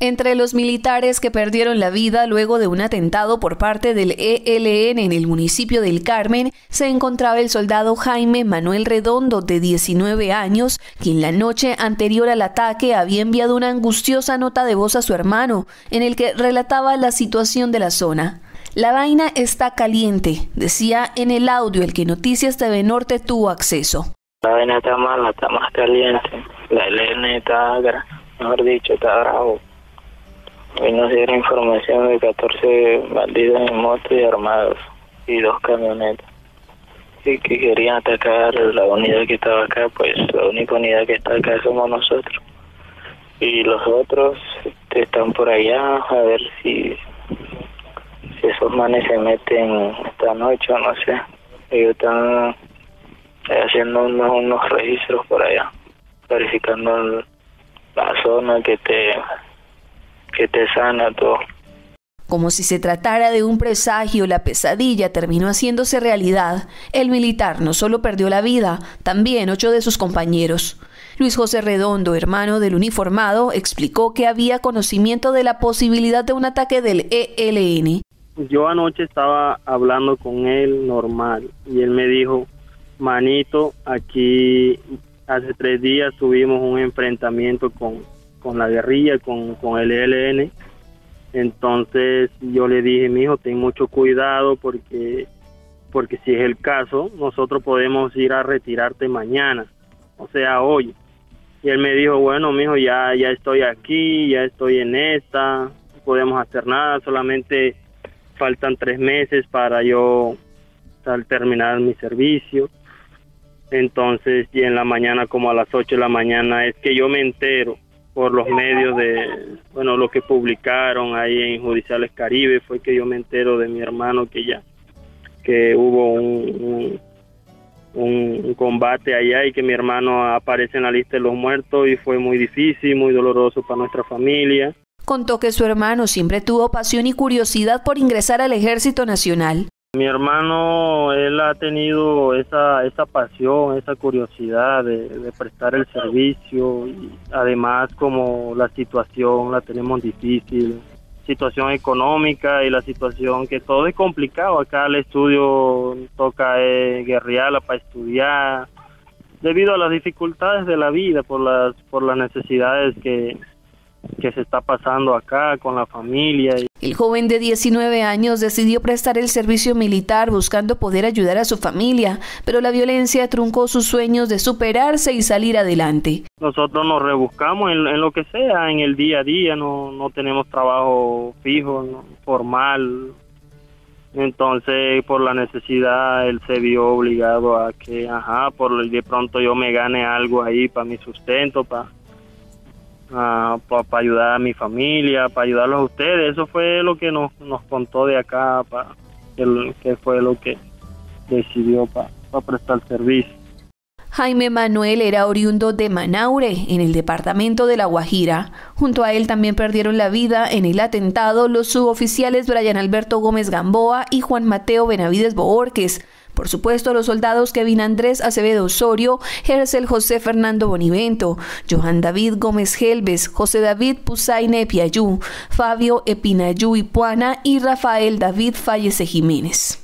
Entre los militares que perdieron la vida luego de un atentado por parte del ELN en el municipio del Carmen, se encontraba el soldado Jaime Manuel Redondo, de 19 años, quien la noche anterior al ataque había enviado una angustiosa nota de voz a su hermano, en el que relataba la situación de la zona. La vaina está caliente, decía en el audio el que Noticias TV Norte tuvo acceso. La vaina está mala, está más caliente. La ELN está, mejor dicho, está bravo. Hoy nos dieron información de 14 bandidos en moto y armados y 2 camionetas. Y que querían atacar la unidad que estaba acá, pues la única unidad que está acá somos nosotros. Y los otros están por allá, a ver si esos manes se meten esta noche o no sé. Ellos están haciendo unos registros por allá, verificando la zona que te sana todo. Como si se tratara de un presagio, la pesadilla terminó haciéndose realidad. El militar no solo perdió la vida, también 8 de sus compañeros. Luis José Redondo, hermano del uniformado, explicó que había conocimiento de la posibilidad de un ataque del ELN. Yo anoche estaba hablando con él normal y él me dijo: manito, aquí hace 3 días tuvimos un enfrentamiento con la guerrilla, con el ELN. Entonces yo le dije: mijo, ten mucho cuidado porque si es el caso, nosotros podemos ir a retirarte mañana, o sea, hoy. Y él me dijo: bueno, mijo, ya estoy aquí, ya estoy en esta, no podemos hacer nada, solamente faltan 3 meses para yo terminar mi servicio. Entonces, y en la mañana, como a las 8 de la mañana, es que yo me entero por los medios de, lo que publicaron ahí en Judiciales Caribe, fue que yo me entero de mi hermano que hubo un combate allá y que mi hermano aparece en la lista de los muertos, y fue muy difícil, muy doloroso para nuestra familia. Contó que su hermano siempre tuvo pasión y curiosidad por ingresar al Ejército Nacional. Mi hermano, él ha tenido esa pasión, esa curiosidad de prestar el servicio, y además, como la situación la tenemos difícil, situación económica y la situación que todo es complicado. Acá el estudio toca guerrearla para estudiar, debido a las dificultades de la vida, por las necesidades que se está pasando acá con la familia. El joven de 19 años decidió prestar el servicio militar buscando poder ayudar a su familia, pero la violencia truncó sus sueños de superarse y salir adelante. Nosotros nos rebuscamos en lo que sea, en el día a día, no tenemos trabajo fijo, formal. Entonces, por la necesidad, él se vio obligado a que, de pronto yo me gane algo ahí para mi sustento, para ayudar a mi familia, para ayudarlos a ustedes. Eso fue lo que nos contó de acá, que fue lo que decidió para prestar servicio. Jaime Manuel era oriundo de Manaure, en el departamento de La Guajira. Junto a él también perdieron la vida en el atentado los suboficiales Brian Alberto Gómez Gamboa y Juan Mateo Benavides Bohórquez. Por supuesto, los soldados Kevin Andrés Acevedo Osorio, Hercel José Fernando Bonivento, Johan David Gómez Gelbes, José David Pusaine Piayú, Fabio Epinayú Ipuana y Rafael David Fallece Jiménez.